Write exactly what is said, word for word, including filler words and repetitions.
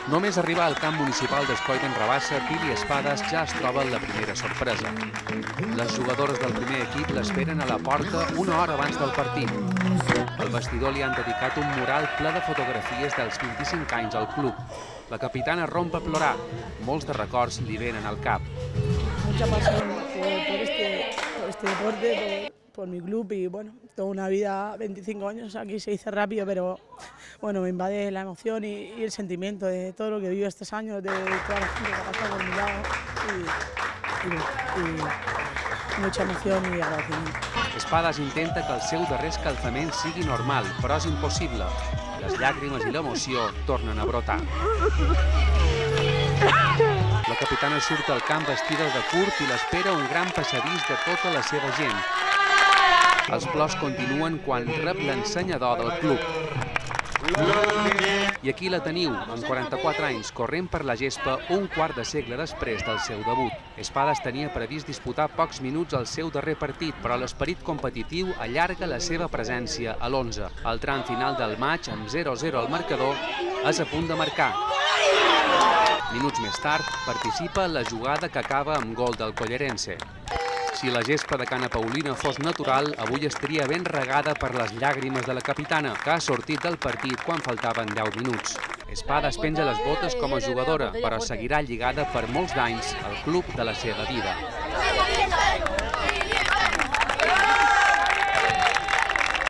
Només arribar al camp municipal d'Escoi d'en Rabassa, Pili Espadas ja es troba en la primera sorpresa. Les jugadores del primer equip l'esperen a la porta una hora abans del partit. Al vestidor li han dedicat un mural ple de fotografies dels vint-i-cinc anys al club. La capitana romp a plorar. Molts de records li venen al cap. Mucha pasión por, por, este, por este deporte, por, por mi club y bueno, toda una vida, veinticinco años, aquí se dice rápido, pero bueno, me invade la emoción y, y el sentimiento de todo lo que he vivido estos años, de toda la gente que ha pasado por mi lado y, y, y mucha emoción y agradecimiento. Espadas intenta que el seu darrer escalfament sigui normal, però és impossible. Les llàgrimes i l'emoció tornen a brotar. La capitana surt al camp vestida de curt i l'espera un gran passadís de tota la seva gent. Els plors continuen quan rep l'ensenyador del club. I aquí la teniu, amb quaranta-quatre anys, corrent per la gespa un quart de segle després del seu debut. Espadas tenia previst disputar pocs minuts al seu darrer partit, però l'esperit competitiu allarga la seva presència a l'onze. El tram final del maig, amb zero a zero al marcador, és a punt de marcar. Minuts més tard, participa en la jugada que acaba amb gol del Collerense. Si la gespa de Cana Paulina fos natural, avui estaria ben regada per les llàgrimes de la capitana, que ha sortit del partit quan faltaven deu minuts. Espadas penja les botes com a jugadora, però seguirà lligada per molts d'anys al club de la seva vida.